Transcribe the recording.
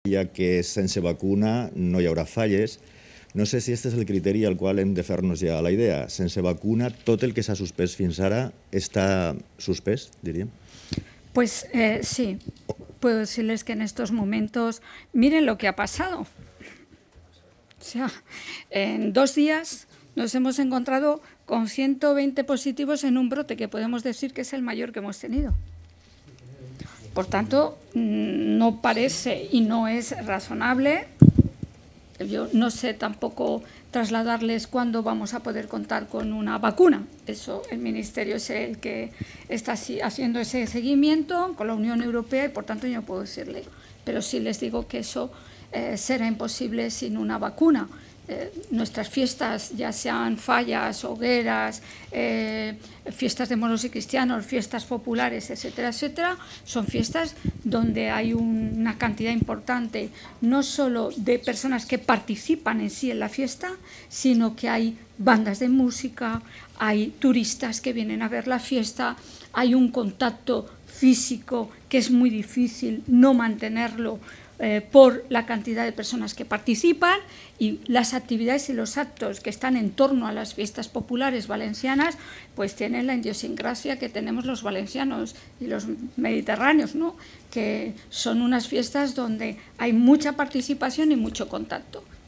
ja que sense vacuna no hi haurà falles. No sé si aquest és el criteri al qual hem de fer-nos ja la idea. Sense vacuna, tot el que s'ha suspès fins ara està suspès, diríem. Pues sí, puedo decirles que en estos momentos, miren lo que ha pasado. O sea, en 2 días nos hemos encontrado con 120 positivos en un brote que podemos decir que es el mayor que hemos tenido. Por tanto, no parece y no es razonable. Yo no sé tampoco trasladarles cuándo vamos a poder contar con una vacuna. Eso el Ministerio es el que está haciendo ese seguimiento con la Unión Europea y por tanto yo no puedo decirle. Pero sí les digo que eso será imposible sin una vacuna. Nuestras fiestas, ya sean fallas, hogueras, fiestas de moros y cristianos, fiestas populares, etcétera, etcétera, son fiestas donde hay una cantidad importante no solo de personas que participan en sí en la fiesta, sino que hay bandas de música, hay turistas que vienen a ver la fiesta, hay un contacto físico que es muy difícil no mantenerlo por la cantidad de personas que participan, y las actividades y los actos que están en torno a las fiestas populares valencianas pues tienen la idiosincrasia que tenemos los valencianos y los mediterráneos, ¿no? Que son unas fiestas donde hay mucha participación y mucho contacto.